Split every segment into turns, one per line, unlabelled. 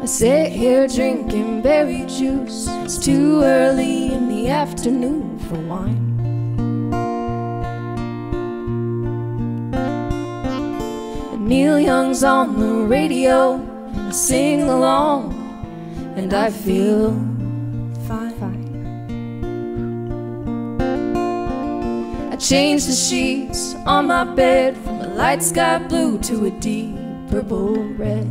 sit here drinking berry juice. It's too early in the afternoon for wine. And Neil Young's on the radio, and I sing along, and I feel fine. I changed the sheets on my bed from a light sky blue to a deep purple red.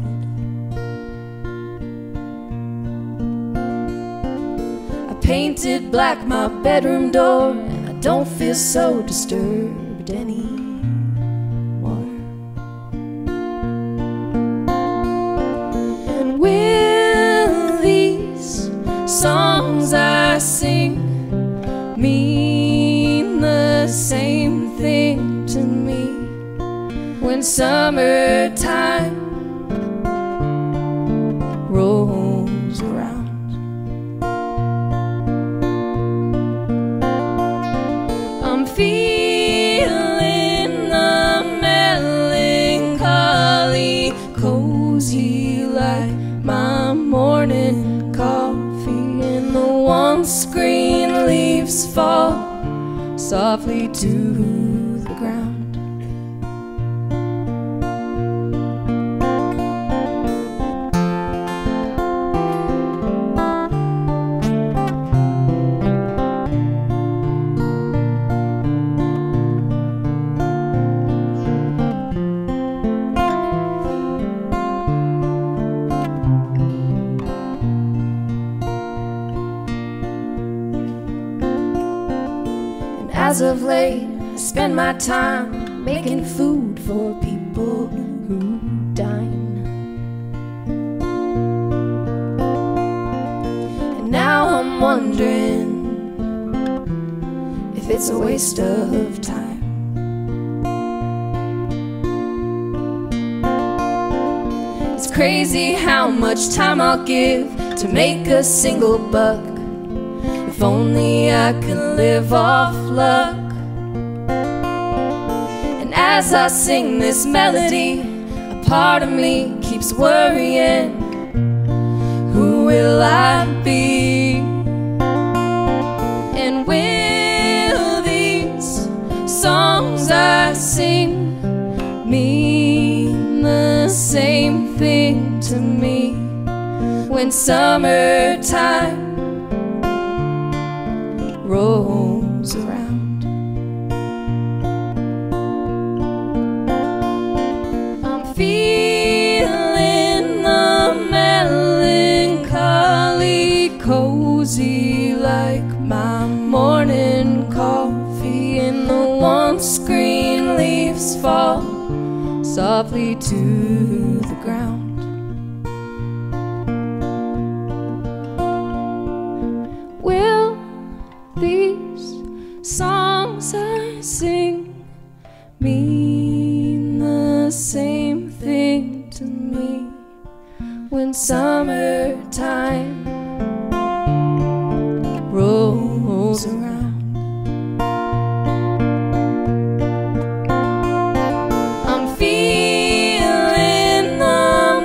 Painted black my bedroom door, and I don't feel so disturbed anymore. And will these songs I sing mean the same thing to me when summertime rolls around? Feeling the melancholy, cozy like my morning coffee, and the on-screen leaves fall softly to the ground. As of late, I spend my time making food for people who dine. And now I'm wondering if it's a waste of time. It's crazy how much time I'll give to make a single buck. If only I could live off luck. And as I sing this melody, a part of me keeps worrying, who will I be? And will these songs I sing mean the same thing to me when summertime rolls around? I'm feeling the melancholy, cozy like my morning coffee, and the on-screen leaves fall softly to the ground. These songs I sing mean the same thing to me when summertime rolls around. I'm feeling the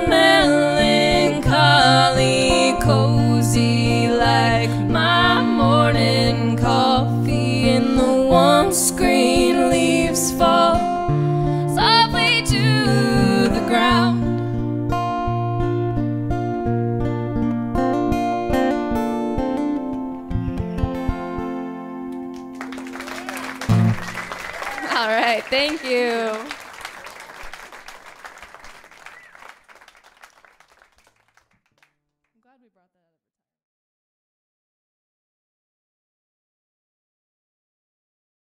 melancholy, cozy like my morning coffee, and the on-screen leaves fall softly to the ground. All right, thank you.